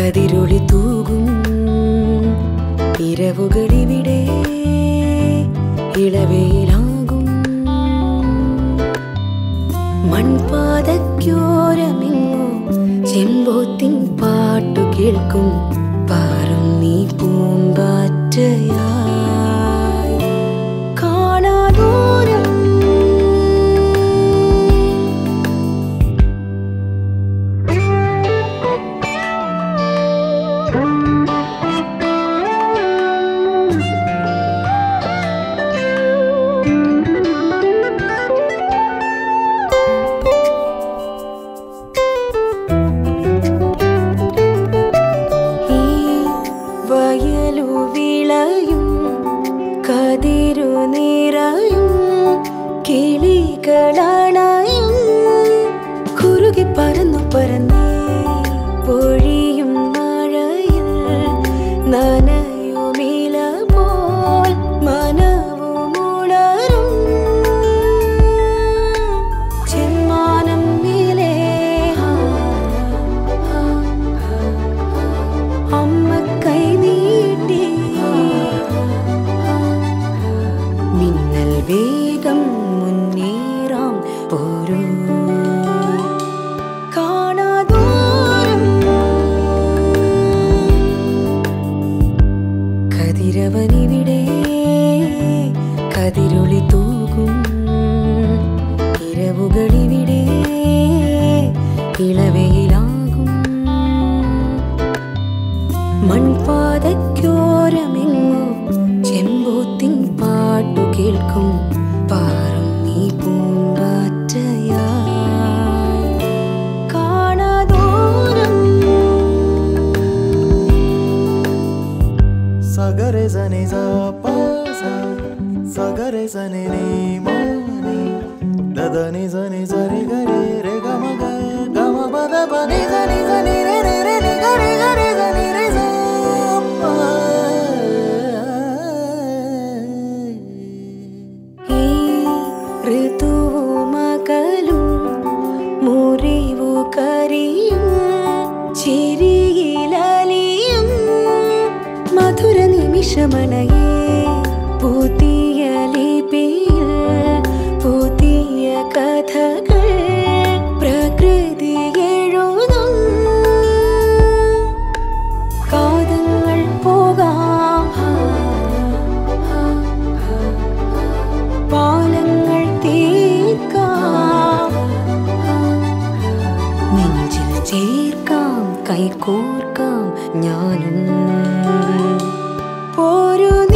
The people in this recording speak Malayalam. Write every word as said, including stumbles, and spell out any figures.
കതിരൊളി തൂകും ഇരവുകളിവിടെ ഇളവേലാകും മൺപാതയ്ക്കോരമെങ്ങോ ചെമ്പോത്തിൻ പാട്ടു കേൾക്കും പാറും നീ പൂമ്പാറ്റയായി കാണാദൂരം കതിരു നിറയും കിളികളണയും കുറുകി പറന്നു പറന്നേ പൊഴിയും മഴയിൽ നനയുമില പോൽ മനവുമുണരും ചെമ്മാനം മേലെ അമ്മ കൈ നീട്ടി മിന്നൽ വേഗം മുന്നേറാം പോരൂ കാണാദൂരം കതിരവനിവിടെ കതിരൊളി തൂകും ഇരവുകളിവിടെ ഇളവയിലാകും മൺപാതയ്ക്കോരമെങ്ങോ ചെമ്പോത്തിൻ പാട്ടു കേൾക്കും പാറും നീ പൂമ്പാറ്റയായി കാണാദൂരം സഗരെ സനി സപ സ സഗരെ സനി നി മ നി ദദനി സനി സരി ഗരി രെ ഗമ ഗ ഗമ പദ പനി സനി സനി രെ രെ രെ നി ഗരി ഗരി സനി രെ സ ഋതുവുമകലും മുറിവു കരിയും ചിരിയിലലിയും മധുര നിമിഷമണയേ പുതിയ ലിപിയിൽ പുതിയ കഥകൾ പ്രകൃതി എഴുതും കാതങ്ങൾ പോകാം പാലങ്ങൾ തീർക്കാം നെഞ്ചിൽ ചേർക്കാം കൈകോർക്കാം ഞാനും പോരു